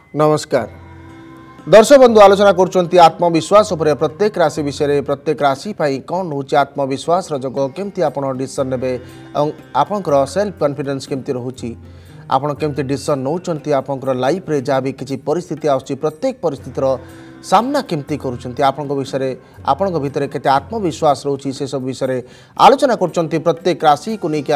नमस्कार दर्शक बंधु आलोचना कर आत्मविश्वास उपर प्रत्येक राशि विषय प्रत्येक राशि कौन रोचे आत्मविश्वास जग केमती आप डिसीजन ने आपंकर सेल्फ कॉन्फिडेंस केमती रोचे आपड़ केमती डिसीजन नौकरी आपंकर लाइफ रे जहाँ भी किसी परिस्थिति आसुची प्रत्येक परिस्थितिर सामना केमती करुँच आपण विषय आपण भितर केते आत्मविश्वास रोची से सब विषय आलोचना कर प्रत्येक राशि को लेकिन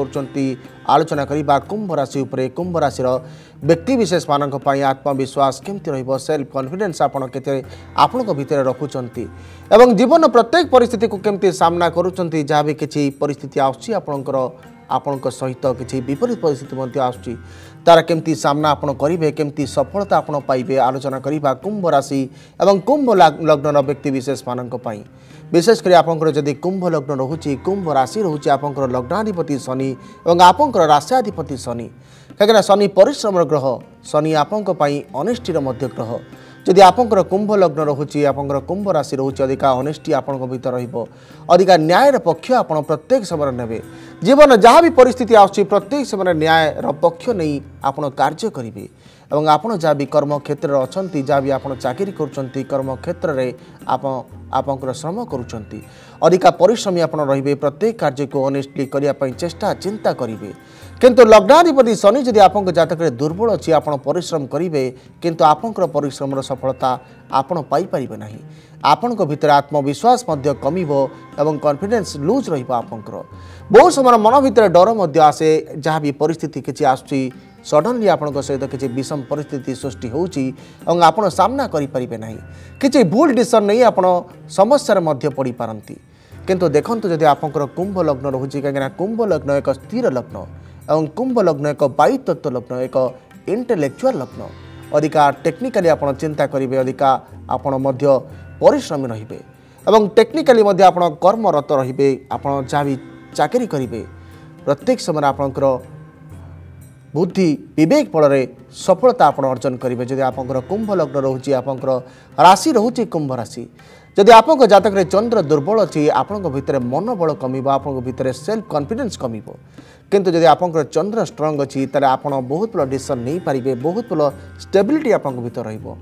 आलोचना करवा कुंभ राशि उपरे कुंभ राशि व्यक्ति विशेष मान आत्मविश्वास केमती रहिबो सेल्फ कॉन्फिडेंस आपण केते आपण भितर रखुचंती एवं जीवन प्रत्येक परिस्थिति को केमती सामना करुचंती जहाँ भी किसी परिस्थिति आसुची आपणक सहित किसी विपरीत परिस्थिति आसुची तार केमती सामना आपण करेंगे केमती सफलता आपण पाइबे आलोचना करवा कुंभ राशि एवं कुंभ लग्न व्यक्ति विशेष मानक विशेषकर आपंकर जदि कुंभ लग्न रोचे कुंभ राशि रोचे आपंकर लग्नाधिपति शनि एवं आपंकर राष्ट्राधिपति शनि कहीं शनि परिश्रम ग्रह शनि आपंक अनिष्टिर मध्य ग्रह जदि आपंकर कुंभ लग्न रोचे आपंकर कुंभ राशि रोचे अधिका अनिष्टि आपण भीतर अधिका न्यायर पक्ष आपण प्रत्येक समय नेबे जीवन जहाँ भी परिस्थिति आसुची प्रत्येक समय न्यायर पक्ष नहीं आपण कार्य करेंगे एवं आपण जहाँ भी कर्म क्षेत्र अच्छा जहाँ भी आप चाकरी कर कर्म क्षेत्र में आपंकर श्रम करुँच अधिका परिश्रमी आप रे प्रत्येक कार्य को ऑनेस्टली करने चेष्टा चिंता करेंगे किंतु लग्नाधिपति शनि जदि आपंक जातक दुर्बल अच्छी आप परिश्रम करेंगे किंतु आपंकर परिश्रम सफलता आपण पाइपर ना आपण भितर आत्मविश्वास कमिबो एवं कॉन्फिडेंस लूज रहा बहुत समय मन भितर डर आसे जहाँ भी परिस्थिति किसी आसुची सडनली आपण सहित किसी विषम परिस्थिति सृष्टि होउची और आपण सामना करें ना किसी भूल डिसीजन नहीं आपण समस्या मध्य पड़ पारती किंतु देखंतु जदि आपंकर कुंभ लग्न रोचे कहीं कुंभ लग्न एक स्थिर लग्न एवं कुंभ लग्न एक वायु तत्व लग्न एक इंटेलेक्चुअल लग्न अधिका टेक्निकाली आप चिंता करेंगे अधिका आपण मध्य परिश्रमी रहिबे एवं टेक्निकाली मध्य आपण कर्मरत रहिबे आपण जहाँ भी चाकरी करेंगे प्रत्येक समय आपंकर बुद्धि विवेक फल सफलता आप अर्जन करेंगे जदि आपंकर कुंभ लग्न रोचे आपंकर राशि रोचे कुंभ राशि जदि आपंक जातक चंद्र दुर्बल अच्छी आपण भितर मनोबल कमिबो आपण भितर सेल्फ कॉन्फिडेंस कमिबो किंतु जदि आपंकर चंद्र स्ट्रांग अच्छी ताले आपण बहुत भल डिसीजन नहीं पारिबे बहुत भल स्टेबिलिटी आपण भितर रहिबो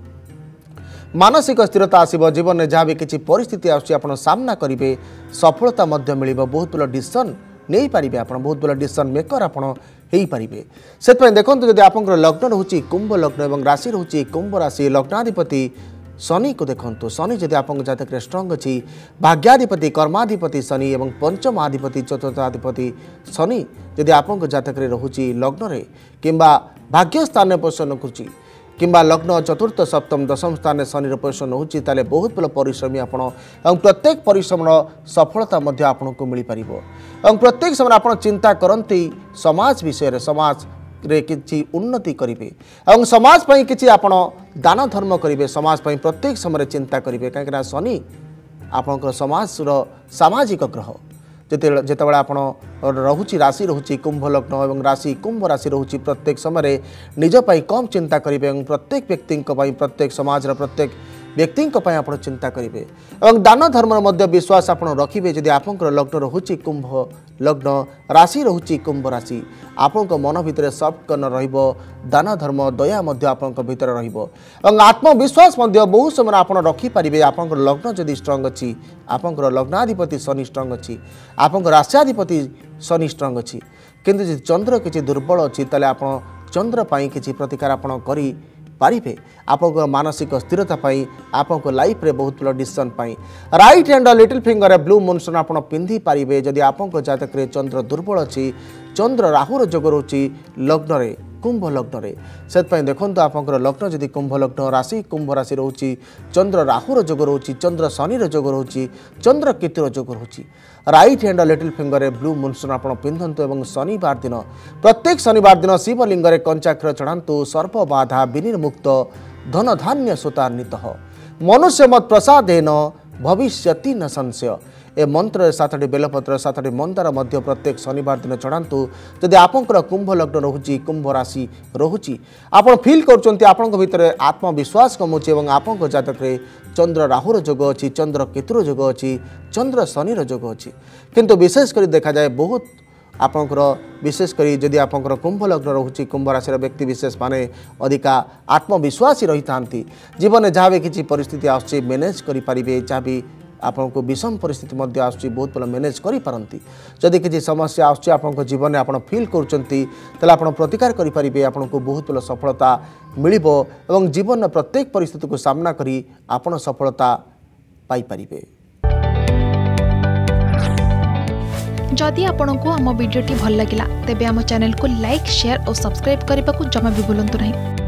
मानसिक स्थिरता आसिबो जीवन में जहाँ भी किसी परिस्थिति आसुची आपण सामना करेंगे सफलता मध्य मिलिबो बहुत भल डिसीजन नहीं पारिबे आपण बहुत भल डिसीजन मेकर आपण हेई पारिबे सेतपय देखंतु जदि आपंकर लग्न रोचे कुंभ लग्न एवं राशि रोचे कुंभ राशि लग्नाधिपति शनि को देखंतु शनि जदि आपंक जातक स्ट्रांग अच्छी भाग्याधिपति कर्माधिपति शनि एवं पंचमाधिपति चतुर्थाधिपति शनि जदि आपंक जातक रोचे लग्न रे किंबा भाग्य स्थान पोषण करुच्ची किंबा लग्न चतुर्थ सप्तम दशम स्थान शनि पोषण होची ताले बहुत भल परिश्रमी आपण एवं प्रत्येक परिश्रम सफलता मध्य आपको मिल पार एवं प्रत्येक समय आप चिंता करती समाज विषय समाज रे किछि उन्नति करेंगे एवं समाज पई किछि आपण दान धर्म करेंगे समाज पई प्रत्येक समय चिंता करेंगे कहीं शनि आपंकर समाज सामाजिक ग्रह जितेबाला आपण रोचे राशि रोचे कुंभ लग्न एवं राशि कुंभ राशि रोचे प्रत्येक समय निज पई कम चिंता करेंगे एवं प्रत्येक व्यक्ति प्रत्येक समाज प्रत्येक व्यक्ति आप चिंता करेंगे एवं दान धर्म मध्य विश्वास आप रखिए जदि आपंकर लग्न रोचे कुंभ लग्न राशि रोचे कुंभ राशि आपण मन भितर सफ्ट कर्न रहिबो दान धर्म दया मध्य आपण भितर रहिबो एवं आत्मविश्वास मध्य बहुत समय आप रखिपारे आपंकर लग्न जदि स्ट्रांग अच्छी आपंकर लग्नाधिपति शनि स्ट्रांग अच्छी आपंकर राष्ट्राधिपति शनि स्ट्रांग अच्छी किंतु जदि चंद्र किसी दुर्बल अच्छी ताले आप चंद्र पाई किसी प्रतिकार आपण करी पारिबे आपंक मानसिक स्थिरता पाई आपंक लाइफ रे बहुत भल डिसीजन पाई right hand little finger blue moonstone आपण पिंधि पारिबे जदि आपंक जातक रे चंद्र दुर्बल अच्छी चंद्र राहुर जोग रोची लग्न रे कुंभ लग्न रे सेतपय देखंतु आपंकर लग्न जदि कुंभ लग्न राशि कुंभ राशि रोची चंद्र राहुर जोग रोची चंद्र शनि जोग रोची चंद्र केतुर जोग रोची right hand little finger blue moonstone आपण पिंधंतु एवं शनिवार दिन प्रत्येक शनिवार दिन शिवलिंग रे कंचाक्षर चढ़ातु सर्प बाधा विनिर्मुक्त धन धान्य सुतान्वित मनुष्य मत प्रसादेन भविष्यति न संशय ए मंत्र 7टी बेलपत्र 7टी मंदार मध्य प्रत्येक शनिवार दिन चढ़ातु जदि आपंकर कुंभ लग्न रोची कुंभ राशि रोची आपण फील करचंती आपंक भितर आत्मविश्वास कमुची एवं आपंक जातक रे चंद्र राहुर जोग अच्छी चंद्र केतुर जोग अच्छी चंद्र शनिर जोग अच्छी किंतु विशेष कर देखा जाए बहुत आपणकर विशेषकर जदि आपंकर कुंभ लग्न रोचे कुंभ राशि व्यक्ति विशेष माने अधिका आत्मविश्वासी रही था जीवन जहाँ भी किसी परिस्थिति आसुच्छे मैनेज करेंगे जहाँ भी आपको विषम परिस्थिति आसूँ बहुत भल मैनेज करेंगे जदि किसी समस्या आसूँ आप जीवन में आप फिल कर प्रतिकार करेंगे आपको बहुत भल सफलता मिल जीवन में प्रत्येक परिस्थिति को सामना करी आपण सफलता पाइपर। जदि आपंक आम भिडी भल लगा तेब आम चैनल को लाइक शेयर और सब्सक्राइब करने को जमा भी भूलु नहीं।